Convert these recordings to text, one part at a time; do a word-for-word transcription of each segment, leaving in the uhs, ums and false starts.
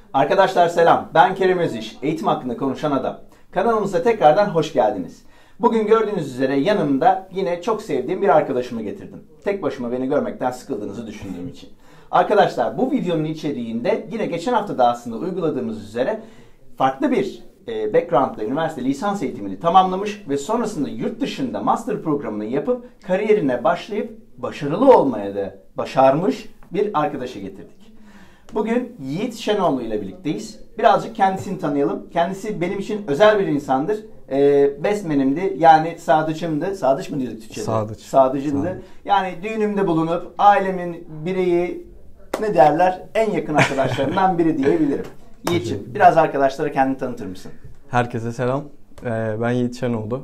Arkadaşlar selam, ben Kerem Öziş, eğitim hakkında konuşan adam. Kanalımıza tekrardan hoş geldiniz. Bugün gördüğünüz üzere yanımda yine çok sevdiğim bir arkadaşımı getirdim. Tek başıma beni görmekten sıkıldığınızı düşündüğüm için. Arkadaşlar bu videonun içeriğinde yine geçen hafta da aslında uyguladığımız üzere farklı bir e, background'la üniversite lisans eğitimini tamamlamış ve sonrasında yurt dışında master programını yapıp kariyerine başlayıp başarılı olmaya da başarmış bir arkadaşı getirdik. Bugün Yiğit Şenoğlu ile birlikteyiz. Birazcık kendisini tanıyalım. Kendisi benim için özel bir insandır. Ee, bestmenimdi. Yani sadıcımdı. Sadıç mı diyorduk Türkçe'de? Sadıç. Sadıcımdı. Sadıç. Yani düğünümde bulunup ailemin bireyi ne derler? En yakın arkadaşlarımdan biri diyebilirim. Yiğit'ciğim biraz arkadaşlara kendini tanıtır mısın? Herkese selam. Ee, ben Yiğit Şenoğlu.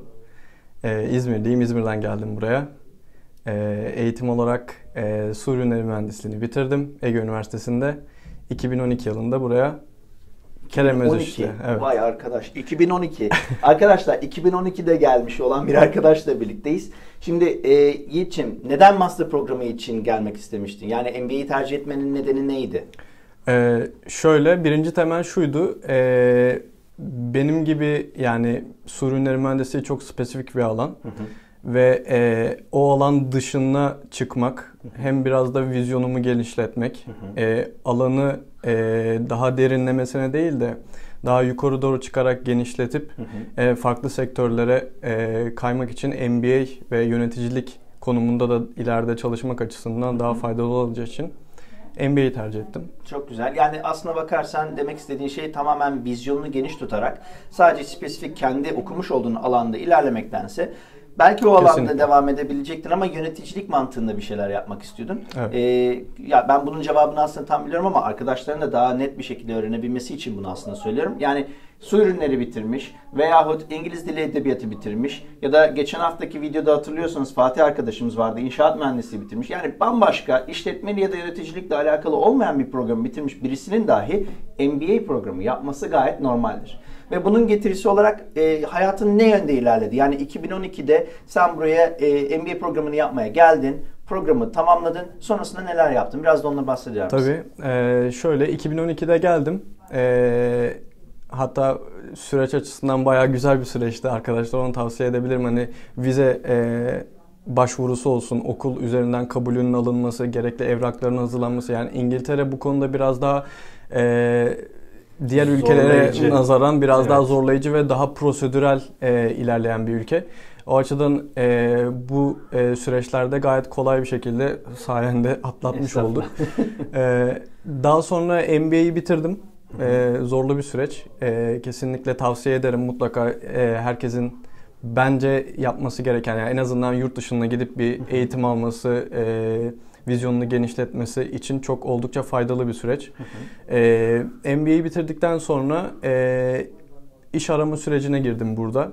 Ee, İzmirliyim. İzmir'den geldim buraya. Ee, eğitim olarak e, su ürünleri mühendisliğini bitirdim Ege Üniversitesi'nde. iki bin on iki yılında buraya Kerem Özış'ta. Evet. Vay arkadaş. iki bin on iki. Arkadaşlar iki bin on ikide gelmiş olan bir arkadaşla birlikteyiz. Şimdi e, Yiğit'ciğim neden master programı için gelmek istemiştin? Yani M B A'yi tercih etmenin nedeni neydi? Ee, şöyle birinci temel şuydu. E, benim gibi yani su ürünleri mühendisliği çok spesifik bir alan. Hı hı. Ve e, o alan dışına çıkmak, hı hı. hem biraz da vizyonumu genişletmek, hı hı. E, alanı e, daha derinlemesine değil de daha yukarı doğru çıkarak genişletip hı hı. E, farklı sektörlere e, kaymak için M B A ve yöneticilik konumunda da ileride çalışmak açısından hı hı. daha faydalı olacağı için M B A'yi tercih ettim. Çok güzel. Yani aslına bakarsan demek istediğin şey tamamen vizyonunu geniş tutarak sadece spesifik kendi okumuş olduğun alanda ilerlemektense belki o alanda Kesinlikle. devam edebilecektin ama yöneticilik mantığında bir şeyler yapmak istiyordun. Evet. Ee, ya ben bunun cevabını aslında tam biliyorum ama arkadaşların da daha net bir şekilde öğrenebilmesi için bunu aslında söylüyorum. Yani su ürünleri bitirmiş veyahut İngiliz dili edebiyatı bitirmiş ya da geçen haftaki videoda hatırlıyorsanız Fatih arkadaşımız vardı, inşaat mühendisliği bitirmiş. Yani bambaşka işletmeli ya da yöneticilikle alakalı olmayan bir programı bitirmiş birisinin dahi M B A programı yapması gayet normaldir. Ve bunun getirisi olarak e, hayatın ne yönde ilerledi? Yani iki bin on ikide sen buraya e, M B A programını yapmaya geldin, programı tamamladın, sonrasında neler yaptın? Biraz da onunla bahseder misin? Tabii. E, şöyle iki bin on ikide geldim. E, hatta süreç açısından bayağı güzel bir süreçti. Arkadaşlar onu tavsiye edebilirim. Hani vize e, başvurusu olsun, okul üzerinden kabulünün alınması, gerekli evrakların hazırlanması. Yani İngiltere bu konuda biraz daha E, diğer ülkelere zorlayıcı. nazaran biraz evet. daha zorlayıcı ve daha prosedürel e, ilerleyen bir ülke. O açıdan e, bu e, süreçlerde gayet kolay bir şekilde sayende atlatmış olduk. e, daha sonra M B A'yi bitirdim. E, zorlu bir süreç. E, kesinlikle tavsiye ederim mutlaka e, herkesin bence yapması gereken, yani en azından yurt dışına gidip bir eğitim alması, e, vizyonunu genişletmesi için çok oldukça faydalı bir süreç. Hı hı. E, M B A'yi bitirdikten sonra e, iş arama sürecine girdim burada.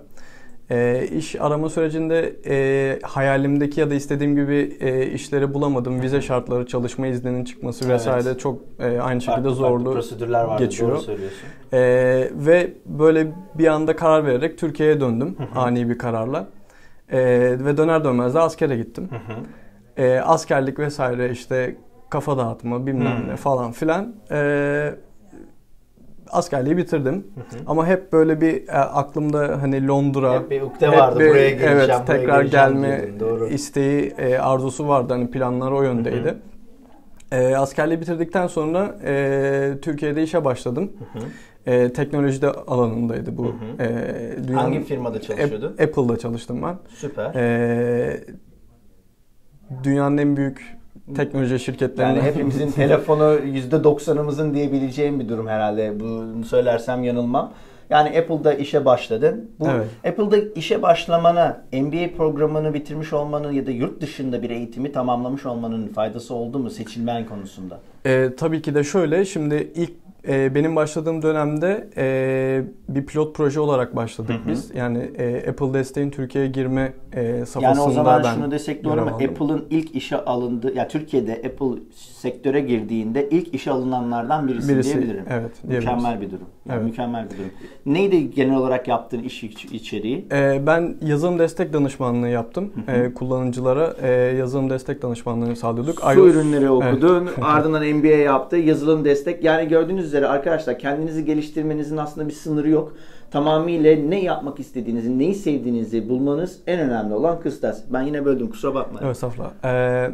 E, iş arama sürecinde e, hayalimdeki ya da istediğim gibi e, işleri bulamadım. Vize şartları, çalışma izninin çıkması evet. vesaire çok e, aynı şekilde farklı, zorlu farklı prosedürler vardı, geçiyor. Doğru söylüyorsun. E, ve böyle bir anda karar vererek Türkiye'ye döndüm. Hı hı. Ani bir kararla. E, ve döner dönmez de askere gittim. Hı hı. E, askerlik vesaire işte kafa dağıtma bilmem hmm. ne falan filan. E, askerliği bitirdim. Hı hı. Ama hep böyle bir e, aklımda hani Londra. Hep bir ukde vardı. Bir, buraya geleceğim, evet, buraya tekrar gelme diyordun, isteği, e, arzusu vardı. Hani planlar o yöndeydi. Hı hı. E, askerliği bitirdikten sonra e, Türkiye'de işe başladım. Hı hı. E, teknolojide alanındaydı bu. Hı hı. E, dünyanın, hangi firmada çalışıyordun? Apple'da çalıştım ben. Süper. E, Dünyanın en büyük teknoloji şirketlerinden. Yani hepimizin telefonu yüzde doksanımızın diyebileceğim bir durum herhalde. Bunu söylersem yanılmam. Yani Apple'da işe başladın. Bu evet. Apple'da işe başlamana, M B A programını bitirmiş olmanın ya da yurt dışında bir eğitimi tamamlamış olmanın faydası oldu mu seçilmen konusunda? E, tabii ki de şöyle. Şimdi ilk e, benim başladığım dönemde e, bir pilot proje olarak başladık hı hı. biz. Yani e, Apple desteğin Türkiye'ye girme e, safhasında yani o zaman ben şunu desek doğru mu? Apple'ın ilk işe alındığı, ya Türkiye'de Apple sektöre girdiğinde ilk işe alınanlardan birisi, birisi diyebilirim. Evet, mükemmel bir durum. Yani evet. Mükemmel bir durum. Neydi genel olarak yaptığın iş içeriği? E, ben yazılım destek danışmanlığı yaptım. Hı hı. E, kullanıcılara e, yazılım destek danışmanlığı sağlıyorduk. Su ürünleri okudun, evet. ardından M B A yaptı, yazılım destek. Yani gördüğünüz üzere arkadaşlar kendinizi geliştirmenizin aslında bir sınırı yok. Tamamıyla ne yapmak istediğinizi, neyi sevdiğinizi bulmanız en önemli olan kıstas. Ben yine böldüm, kusura bakma. Evet, estağfurullah. Ee,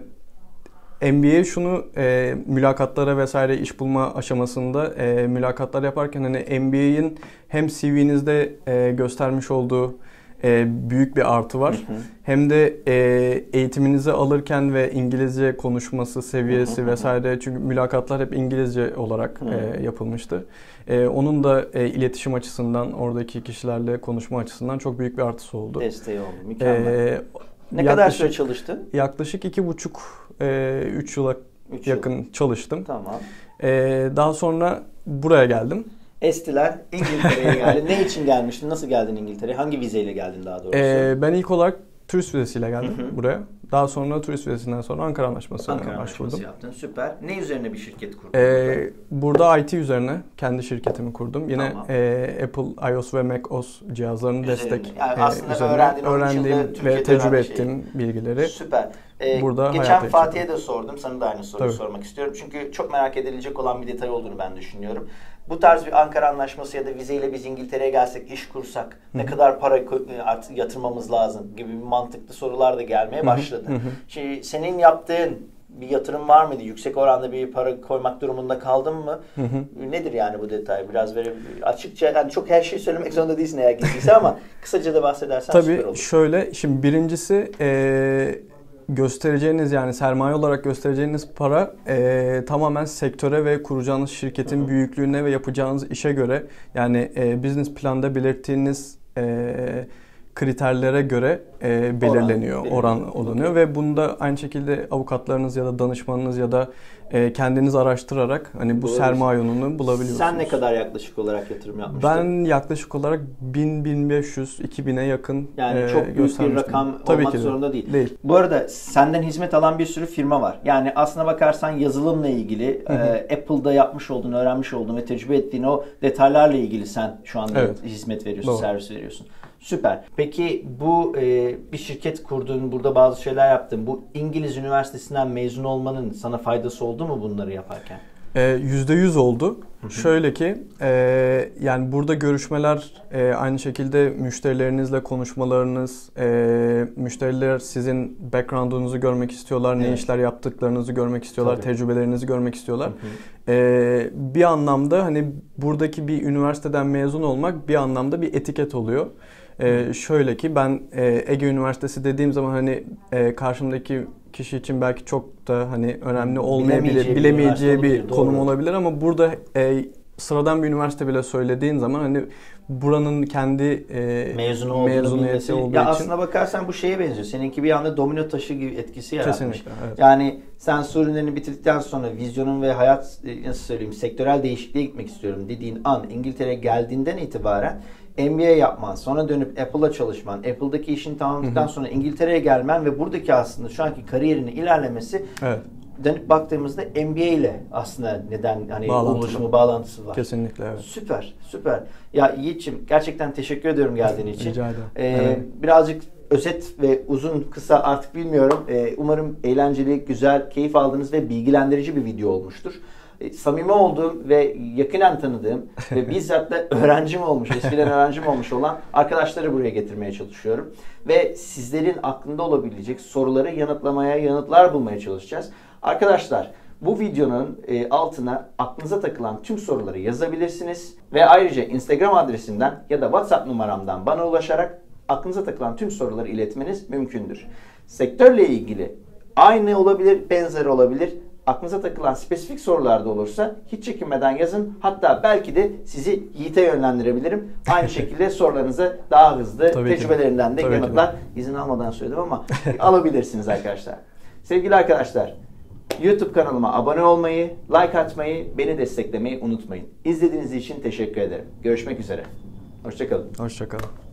M B A şunu e, mülakatlara vesaire iş bulma aşamasında e, mülakatlar yaparken hani M B A'in hem C V'nizde e, göstermiş olduğu e, büyük bir artı var. Hı hı. Hem de e, eğitiminizi alırken ve İngilizce konuşması seviyesi hı hı. vesaire, çünkü mülakatlar hep İngilizce olarak e, yapılmıştı. E, onun da e, iletişim açısından, oradaki kişilerle konuşma açısından çok büyük bir artısı oldu. Desteği oldu. Mükemmel. E, ne yaklaşık, kadar süre çalıştın? Yaklaşık iki buçuk, e, üç yıla üç yakın yıl. çalıştım. Tamam. E, daha sonra buraya geldim. Estiler, İngiltere'ye geldin. Ne için gelmiştin? Nasıl geldin İngiltere'ye? Hangi vizeyle geldin daha doğrusu? Ee, ben ilk olarak turist vizesiyle geldim hı hı. buraya. Daha sonra turist vizesinden sonra Ankara Anlaşması'na Ankara başvurdum. Anlaşması yaptın. Süper. Ne üzerine bir şirket kurdun? Ee, burada I T üzerine kendi şirketimi kurdum. Yine tamam. e, Apple iOS ve macOS cihazlarının üzerine. destek yani e, aslında üzerine öğrendiğin, öğrendiğim ve tecrübe ettiğim şey. bilgileri. Süper. Ee, burada geçen Fatih'e de sordum. Sana da aynı soruyu Tabii. sormak istiyorum. Çünkü çok merak edilecek olan bir detay olduğunu ben düşünüyorum. Bu tarz bir Ankara Anlaşması ya da vizeyle biz İngiltere'ye gelsek, iş kursak Hı-hı. ne kadar para artık yatırmamız lazım gibi bir mantıklı sorular da gelmeye başladı. Hı-hı. Şimdi senin yaptığın bir yatırım var mıydı? Yüksek oranda bir para koymak durumunda kaldın mı? Hı-hı. Nedir yani bu detay? Biraz böyle açıkça, yani çok her şeyi söylemek zorunda değilsin eğer gittiyse ama kısaca da bahsedersen Tabii, süper olur. Tabii şöyle, şimdi birincisi ee, göstereceğiniz, yani sermaye olarak göstereceğiniz para e, tamamen sektöre ve kuracağınız şirketin hı hı. büyüklüğüne ve yapacağınız işe göre, yani e, business planda belirttiğiniz e, kriterlere göre e, belirleniyor, oran, oran olunuyor ve bunda aynı şekilde avukatlarınız ya da danışmanınız ya da e, kendiniz araştırarak hani bu sermaye yolunu bulabiliyorsunuz. Sen ne kadar yaklaşık olarak yatırım yapmıştın? Ben yaklaşık olarak bin bin beş yüz iki bine yakın yani e, çok büyük bir rakam Tabii olmak ki de. zorunda değil. değil. Bu arada senden hizmet alan bir sürü firma var. Yani aslına bakarsan yazılımla ilgili hı hı. E, Apple'da yapmış olduğun, öğrenmiş olduğun ve tecrübe ettiğin o detaylarla ilgili sen şu anda evet. hizmet veriyorsun, Doğru. servis veriyorsun. Süper. Peki bu e, bir şirket kurdun, burada bazı şeyler yaptın. Bu İngiliz Üniversitesi'nden mezun olmanın sana faydası oldu mu bunları yaparken? yüzde yüz oldu. Şöyle ki e, yani burada görüşmeler e, aynı şekilde müşterilerinizle konuşmalarınız, e, müşteriler sizin background'unuzu görmek istiyorlar, evet. ne işler yaptıklarınızı görmek istiyorlar, Tabii. tecrübelerinizi görmek istiyorlar. Hı hı. E, bir anlamda hani buradaki bir üniversiteden mezun olmak bir anlamda bir etiket oluyor. Ee, şöyle ki ben e, Ege Üniversitesi dediğim zaman hani e, karşımdaki kişi için belki çok da hani önemli olmayabilir, bilemeyeceği, bilemeyeceği bir, bir konum olabilir ama burada e, sıradan bir üniversite bile söylediğin zaman hani buranın kendi e, mezunu mezuniyeti olduğu ya için. Aslına bakarsan bu şeye benziyor. Seninki bir anda domino taşı gibi etkisi yaratmış. Kesinlikle, evet. Yani sen su ürünlerini bitirdikten sonra vizyonun ve hayat, nasıl söyleyeyim, sektörel değişikliğe gitmek istiyorum dediğin an İngiltere'ye geldiğinden itibaren M B A yapman, sonra dönüp Apple'la çalışman, Apple'daki işini tamamladıktan sonra İngiltere'ye gelmen ve buradaki aslında şu anki kariyerinin ilerlemesi evet. dönüp baktığımızda M B A ile aslında neden hani oluşumu, bağlantısı var. Kesinlikle evet. Süper, süper. Ya Yiğit'ciğim gerçekten teşekkür ediyorum geldiğin için. Rica ederim. Ee, evet. Birazcık özet ve uzun, kısa artık bilmiyorum. Ee, umarım eğlenceli, güzel, keyif aldığınız ve bilgilendirici bir video olmuştur. Samimi olduğum ve yakinen tanıdığım ve bizzat da öğrencim olmuş, eskiden öğrencim olmuş olan arkadaşları buraya getirmeye çalışıyorum. Ve sizlerin aklında olabilecek soruları yanıtlamaya, yanıtlar bulmaya çalışacağız. Arkadaşlar bu videonun altına aklınıza takılan tüm soruları yazabilirsiniz. Ve ayrıca Instagram adresimden ya da WhatsApp numaramdan bana ulaşarak aklınıza takılan tüm soruları iletmeniz mümkündür. Sektörle ilgili aynı olabilir, benzer olabilir. Aklınıza takılan spesifik sorular da olursa hiç çekinmeden yazın. Hatta belki de sizi Yiğit'e yönlendirebilirim. Aynı şekilde sorularınızı daha hızlı, Tabii tecrübelerinden de yanıtlar, izin almadan söyledim ama alabilirsiniz arkadaşlar. Sevgili arkadaşlar, YouTube kanalıma abone olmayı, like atmayı, beni desteklemeyi unutmayın. İzlediğiniz için teşekkür ederim. Görüşmek üzere. Hoşça kalın. Hoşça kalın.